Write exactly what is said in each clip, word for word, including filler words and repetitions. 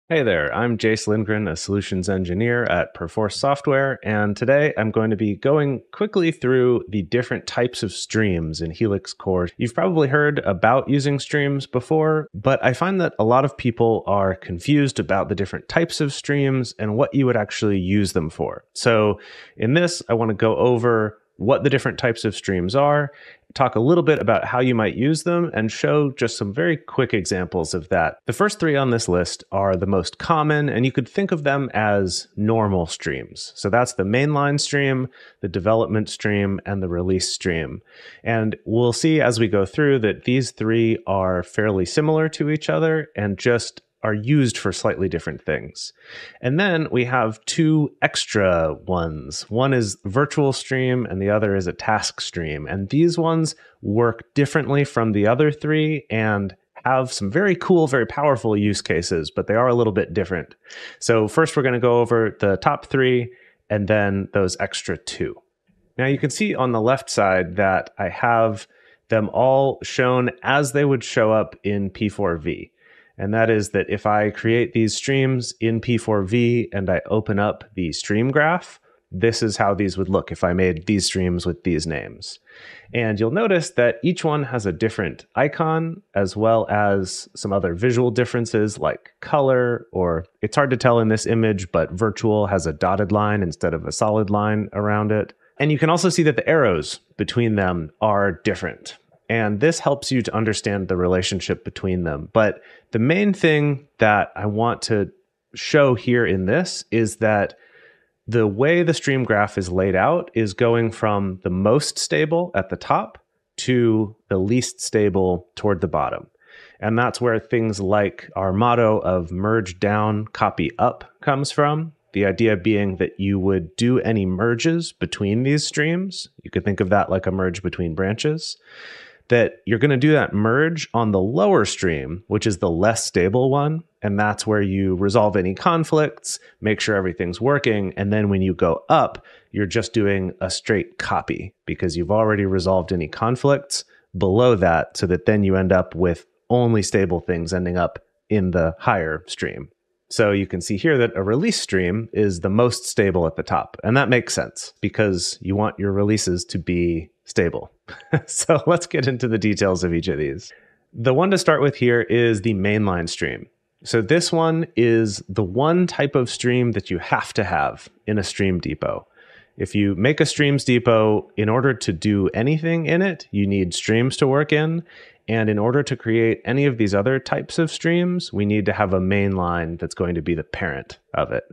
Hey there, I'm Jase Lindgren, a solutions engineer at Perforce Software, and today I'm going to be going quickly through the different types of streams in Helix Core. You've probably heard about using streams before, but I find that a lot of people are confused about the different types of streams and what you would actually use them for. So in this, I want to go over what the different types of streams are, talk a little bit about how you might use them, and show just some very quick examples of that. The first three on this list are the most common, and you could think of them as normal streams. So that's the mainline stream, the development stream, and the release stream. And we'll see as we go through that these three are fairly similar to each other and just are used for slightly different things. And then we have two extra ones. One is virtual stream and the other is a task stream. And these ones work differently from the other three and have some very cool, very powerful use cases, but they are a little bit different. So first we're going to go over the top three and then those extra two. Now you can see on the left side that I have them all shown as they would show up in P four V. And that is that if I create these streams in P four V and I open up the stream graph, this is how these would look if I made these streams with these names. And you'll notice that each one has a different icon as well as some other visual differences like color, or it's hard to tell in this image, but virtual has a dotted line instead of a solid line around it. And you can also see that the arrows between them are different. And this helps you to understand the relationship between them. But the main thing that I want to show here in this is that the way the stream graph is laid out is going from the most stable at the top to the least stable toward the bottom. And that's where things like our motto of merge down, copy up comes from. The idea being that you would do any merges between these streams. You could think of that like a merge between branches. That you're going to do that merge on the lower stream, which is the less stable one. And that's where you resolve any conflicts, make sure everything's working. And then when you go up, you're just doing a straight copy because you've already resolved any conflicts below that, so that then you end up with only stable things ending up in the higher stream. So you can see here that a release stream is the most stable at the top. And that makes sense because you want your releases to be stable. So let's get into the details of each of these. The one to start with here is the mainline stream. So this one is the one type of stream that you have to have in a stream depot. If you make a streams depot, in order to do anything in it, you need streams to work in. And in order to create any of these other types of streams, we need to have a mainline that's going to be the parent of it.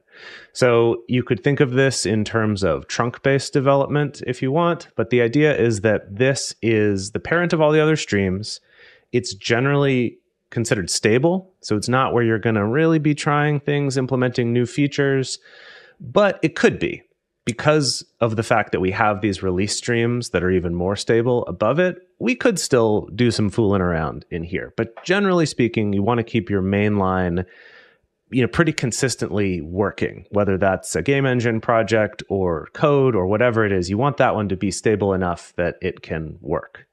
So you could think of this in terms of trunk-based development if you want, but the idea is that this is the parent of all the other streams. It's generally considered stable, so it's not where you're going to really be trying things, implementing new features, but it could be. Because of the fact that we have these release streams that are even more stable above it, we could still do some fooling around in here. But generally speaking, you want to keep your mainline, you know, pretty consistently working, whether that's a game engine project or code or whatever it is. You want that one to be stable enough that it can work.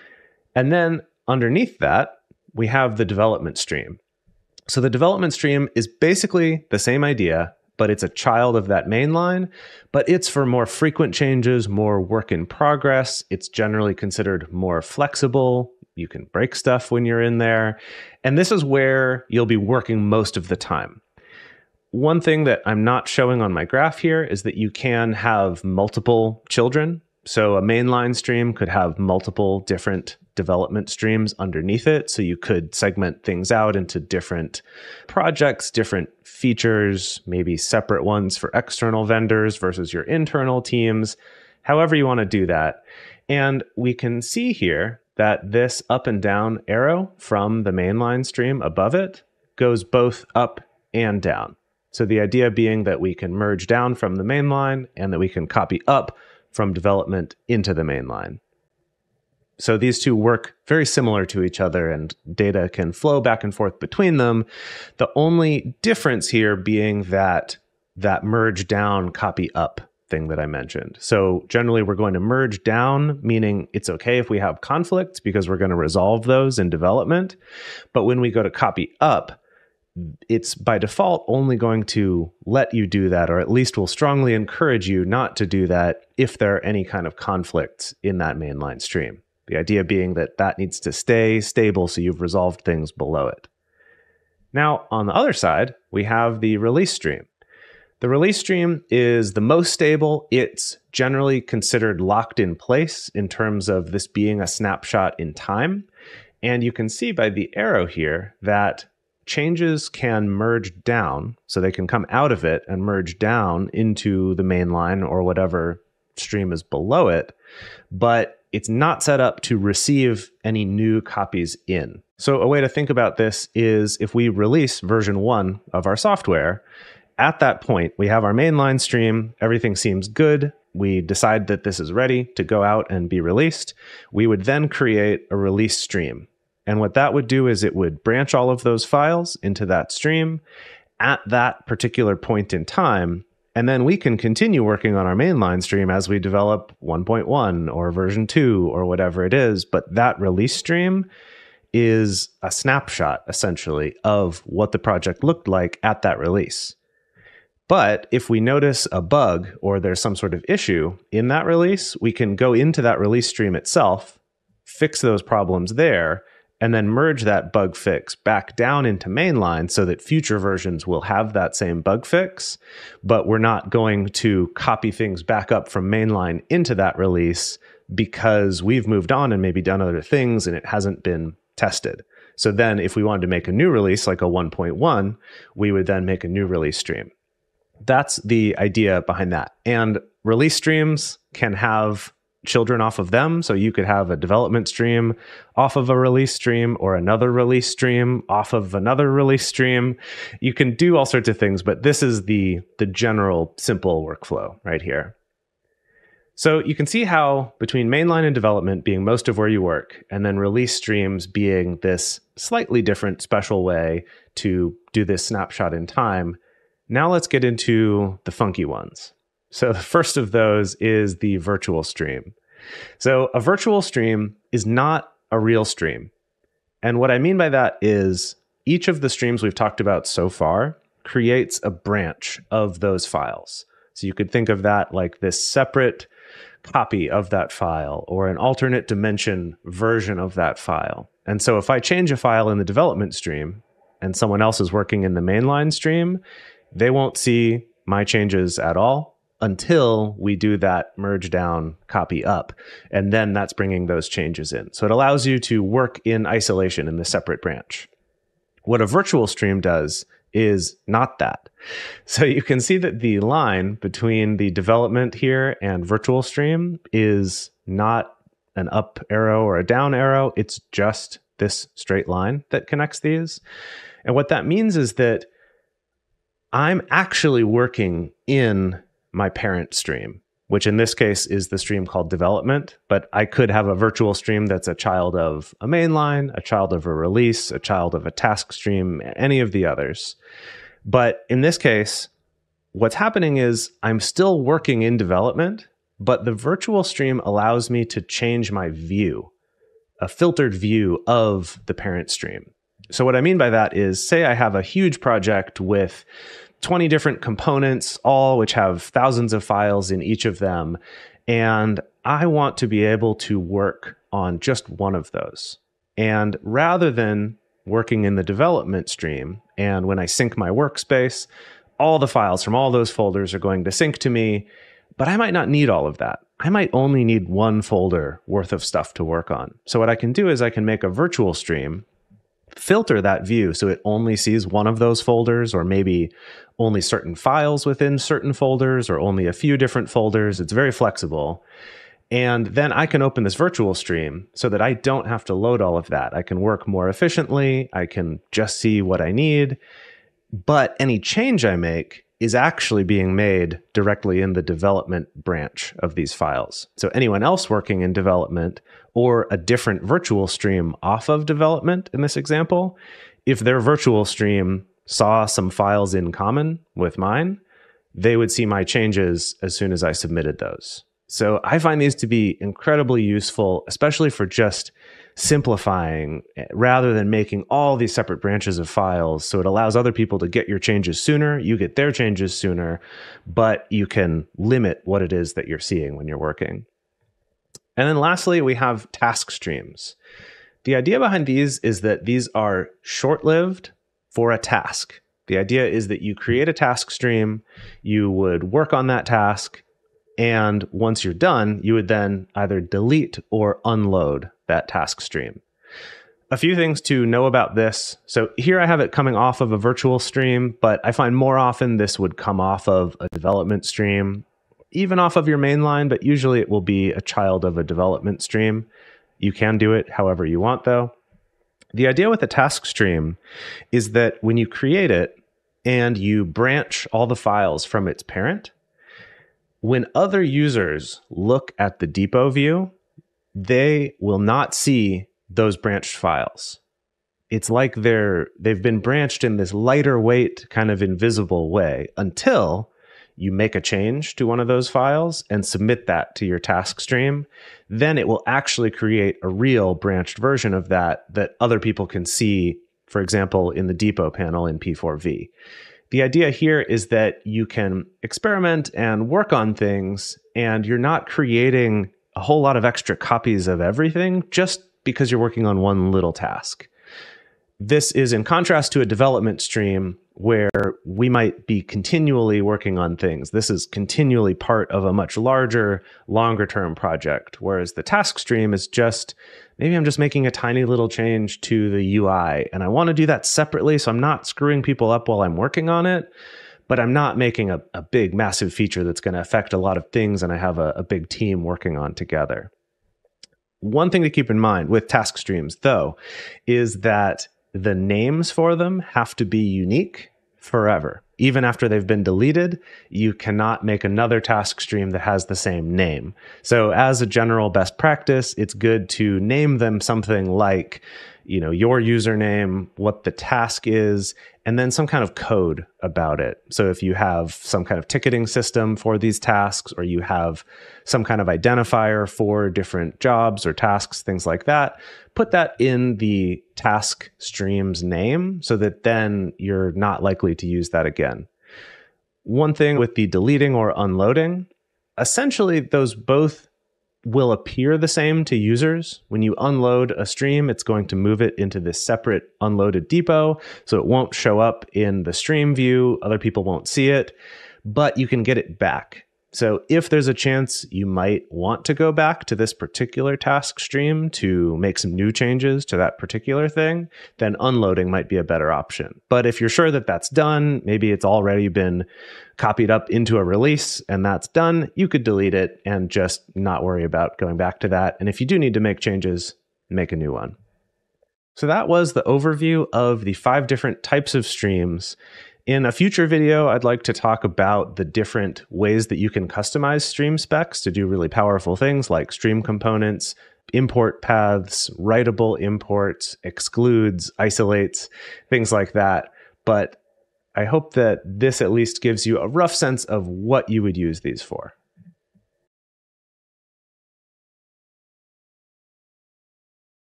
And then underneath that, we have the development stream. So the development stream is basically the same idea, but it's a child of that main line, but it's for more frequent changes, more work in progress. It's generally considered more flexible. You can break stuff when you're in there. And this is where you'll be working most of the time. One thing that I'm not showing on my graph here is that you can have multiple children. So a mainline stream could have multiple different development streams underneath it. So you could segment things out into different projects, different features, maybe separate ones for external vendors versus your internal teams, however you want to do that. And we can see here that this up and down arrow from the mainline stream above it goes both up and down. So the idea being that we can merge down from the mainline and that we can copy up from development into the mainline. So these two work very similar to each other and data can flow back and forth between them. The only difference here being that that merge down, copy up thing that I mentioned. So generally we're going to merge down, meaning it's okay if we have conflicts because we're going to resolve those in development. But when we go to copy up, it's by default only going to let you do that, or at least will strongly encourage you not to do that if there are any kind of conflicts in that mainline stream. The idea being that that needs to stay stable so you've resolved things below it. Now, on the other side, we have the release stream. The release stream is the most stable. It's generally considered locked in place in terms of this being a snapshot in time. And you can see by the arrow here that changes can merge down, so they can come out of it and merge down into the mainline or whatever stream is below it, but it's not set up to receive any new copies in. So a way to think about this is if we release version one of our software, at that point, we have our mainline stream, everything seems good, we decide that this is ready to go out and be released, we would then create a release stream. And what that would do is it would branch all of those files into that stream at that particular point in time. And then we can continue working on our mainline stream as we develop one point one or version two or whatever it is. But that release stream is a snapshot, essentially, of what the project looked like at that release. But if we notice a bug or there's some sort of issue in that release, we can go into that release stream itself, fix those problems there, and then merge that bug fix back down into mainline so that future versions will have that same bug fix, but we're not going to copy things back up from mainline into that release because we've moved on and maybe done other things and it hasn't been tested. So then if we wanted to make a new release, like a one point one, we would then make a new release stream. That's the idea behind that. And release streams can have children off of them. So you could have a development stream off of a release stream or another release stream off of another release stream. You can do all sorts of things, but this is the, the general simple workflow right here. So you can see how between mainline and development being most of where you work, and then release streams being this slightly different special way to do this snapshot in time. Now let's get into the funky ones. So the first of those is the virtual stream. So a virtual stream is not a real stream. And what I mean by that is each of the streams we've talked about so far creates a branch of those files. So you could think of that like this separate copy of that file or an alternate dimension version of that file. And so if I change a file in the development stream and someone else is working in the mainline stream, they won't see my changes at all until we do that merge down, copy up, and then that's bringing those changes in. So it allows you to work in isolation in the separate branch. What a virtual stream does is not that. So you can see that the line between the development here and virtual stream is not an up arrow or a down arrow. It's just this straight line that connects these. And what that means is that I'm actually working in my parent stream, which in this case is the stream called development, but I could have a virtual stream that's a child of a mainline, a child of a release, a child of a task stream, any of the others. But in this case, what's happening is I'm still working in development, but the virtual stream allows me to change my view, a filtered view of the parent stream. So what I mean by that is, say I have a huge project with twenty different components, all which have thousands of files in each of them, and I want to be able to work on just one of those. And rather than working in the development stream, and when I sync my workspace, all the files from all those folders are going to sync to me, but I might not need all of that. I might only need one folder worth of stuff to work on. So what I can do is I can make a virtual stream, filter that view so it only sees one of those folders, or maybe only certain files within certain folders, or only a few different folders. It's very flexible. And then I can open this virtual stream so that I don't have to load all of that. I can work more efficiently. I can just see what I need. But any change I make is actually being made directly in the development branch of these files. So anyone else working in development or a different virtual stream off of development in this example, if their virtual stream saw some files in common with mine, they would see my changes as soon as I submitted those. So I find these to be incredibly useful, especially for just simplifying rather than making all these separate branches of files. So it allows other people to get your changes sooner, you get their changes sooner, but you can limit what it is that you're seeing when you're working. And then lastly, we have task streams. The idea behind these is that these are short-lived for a task. The idea is that you create a task stream, you would work on that task, and once you're done, you would then either delete or unload that task stream. A few things to know about this. So here I have it coming off of a virtual stream, but I find more often this would come off of a development stream, even off of your mainline, but usually it will be a child of a development stream. You can do it however you want, though. The idea with a task stream is that when you create it and you branch all the files from its parent, when other users look at the depot view, they will not see those branched files. It's like they're, they've been branched in this lighter weight, kind of invisible way until you make a change to one of those files and submit that to your task stream. Then it will actually create a real branched version of that that other people can see, for example, in the depot panel in P four V. The idea here is that you can experiment and work on things, and you're not creating a whole lot of extra copies of everything just because you're working on one little task. This is in contrast to a development stream where we might be continually working on things. This is continually part of a much larger, longer-term project, whereas the task stream is just, maybe I'm just making a tiny little change to the U I, and I want to do that separately so I'm not screwing people up while I'm working on it, but I'm not making a, a big, massive feature that's going to affect a lot of things and I have a, a big team working on together. One thing to keep in mind with task streams, though, is that the names for them have to be unique forever. Even after they've been deleted, you cannot make another task stream that has the same name. So as a general best practice, it's good to name them something like, you know, your username, what the task is, and then some kind of code about it. So if you have some kind of ticketing system for these tasks, or you have some kind of identifier for different jobs or tasks, things like that, put that in the task stream's name so that then you're not likely to use that again. One thing with the deleting or unloading, essentially those both will appear the same to users. When you unload a stream, it's going to move it into this separate unloaded depot, so it won't show up in the stream view. Other people won't see it, but you can get it back. So if there's a chance you might want to go back to this particular task stream to make some new changes to that particular thing, then unloading might be a better option. But if you're sure that that's done, maybe it's already been copied up into a release and that's done, you could delete it and just not worry about going back to that. And if you do need to make changes, make a new one. So that was the overview of the five different types of streams. In a future video, I'd like to talk about the different ways that you can customize stream specs to do really powerful things like stream components, import paths, writable imports, excludes, isolates, things like that. But I hope that this at least gives you a rough sense of what you would use these for.